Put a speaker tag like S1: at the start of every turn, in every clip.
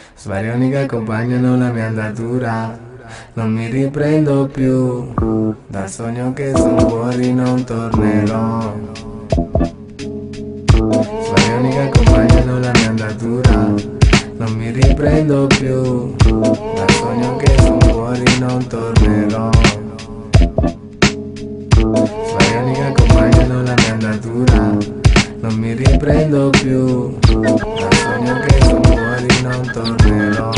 S1: svarioni che accompagnano la mia andatura. Non mi riprendo più, dal sogno che sono fuori non tornerò. Svarioni che accompagnano la mia andatura. Non mi riprendo più, dal sogno che sono fuori non tornerò. Svarioni che accompagnano la mia andatura. Non mi riprendo più, dal sogno che sono fuori non tornerò.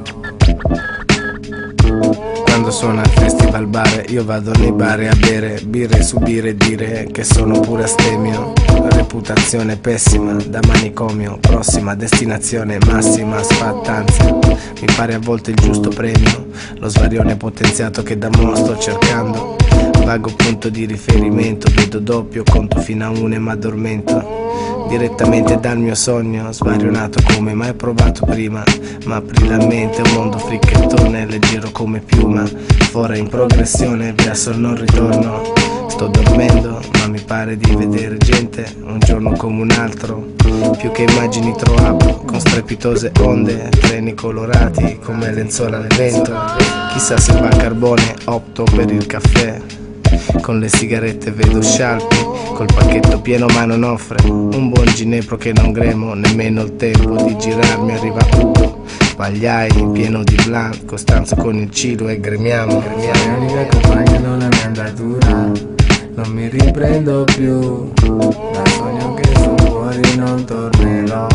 S1: Quando suona al festival bar io vado nei bar a bere birre, subire e dire che sono pure astemio. Reputazione pessima da manicomio, prossima destinazione massima sfattanza. Mi pare a volte il giusto premio, lo svarione potenziato che da mo' sto cercando. Vago punto di riferimento, vedo doppio, conto fino a 1 e m'addormento. Direttamente dal mio sogno, svarionato come mai provato prima. Ma apri la mente, un mondo fricchettone, leggero come piuma. Fora in progressione, verso il non ritorno. Sto dormendo, ma mi pare di vedere gente, un giorno come un altro. Più che immagini trovavo, con strepitose onde, treni colorati come lenzuola al vento. Chissà se va a carbone, opto per il caffè. Con le sigarette vedo scialpi, col pacchetto pieno ma non offre un buon ginepro che non gremo, nemmeno il tempo di girarmi. Arriva Ugo, Pagliai pieno di blanc, Costanzo con il cilo e gremiamo. Svarioni che accompagnano la mia andatura. Non mi riprendo più, dal sogno che sono fuori non tornerò.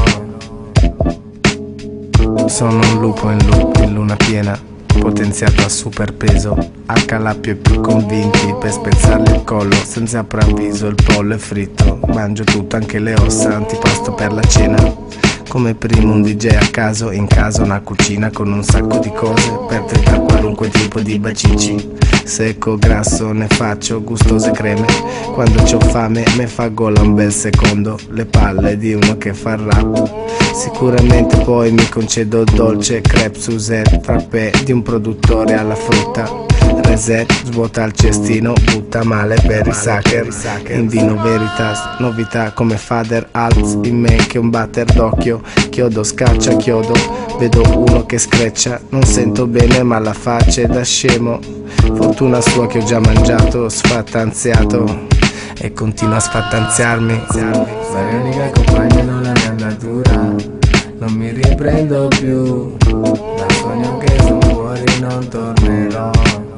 S1: Sono un lupo in luna piena, potenziato a superpeso, a calappio e più convinti per spezzargli il collo senza preavviso. Il pollo è fritto, mangio tutto anche le ossa, antipasto per la cena. Come primo un DJ a caso, in casa una cucina con un sacco di cose per tritare qualunque tipo di bacici. Secco, grasso, ne faccio gustose creme. Quando c'ho fame me fa gola un bel secondo, le palle di uno che fa rap. Sicuramente poi mi concedo il dolce, crepe, Suzette, frappè di un produttore alla frutta. Reset, svuota il cestino, butta male per i sucker. In vino veritas, novità come Father Alts in me che un batter d'occhio. Chiodo scaccia chiodo, vedo uno che screccia. Non sento bene ma la faccia è da scemo. Fortuna sua che ho già mangiato, sfattanziato e continua a sfattanziarmi. Svarioni che accompagnano la mia andatura. Non mi riprendo più, dal sogno che sono fuori non tornerò.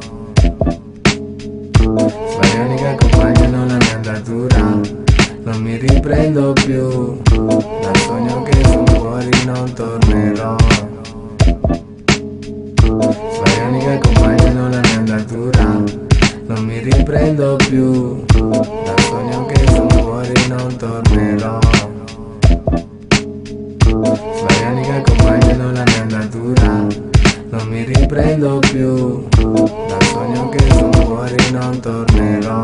S1: Svarioni che accompagnano la mia andatura. Non mi riprendo più, dal sogno che sono fuori non tornerò. Svarioni che accompagnano la mia andatura. Non mi riprendo più, dal sogno che sono fuori non tornerò. Svarioni che accompagnano la mia andatura. Non mi riprendo più, dal sogno che sono fuori non tornerò.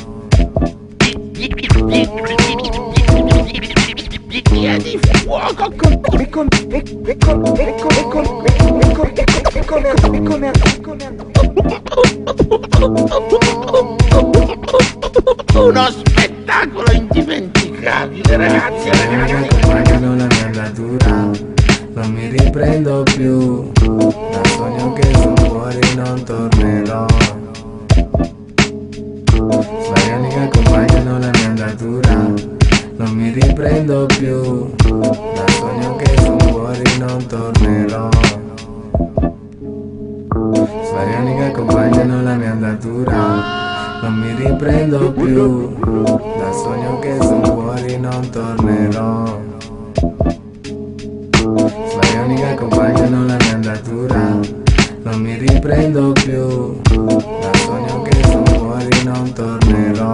S2: Via di fuoco uno spettacolo indimenticabile, ragazzi.
S1: Accompagnano la mia andatura. Non mi riprendo più, dal sogno che sono fuori non tornerò. Svarioni che accompagnano la mia andatura. Non mi riprendo più, dal sogno che sono fuori non tornerò. Svarioni che accompagnano la mia andatura. Non mi riprendo più, dal sogno che sono fuori non tornerò. Svarioni che accompagnano la mia andatura. Non mi riprendo più, dal sogno che sono fuori non tornerò.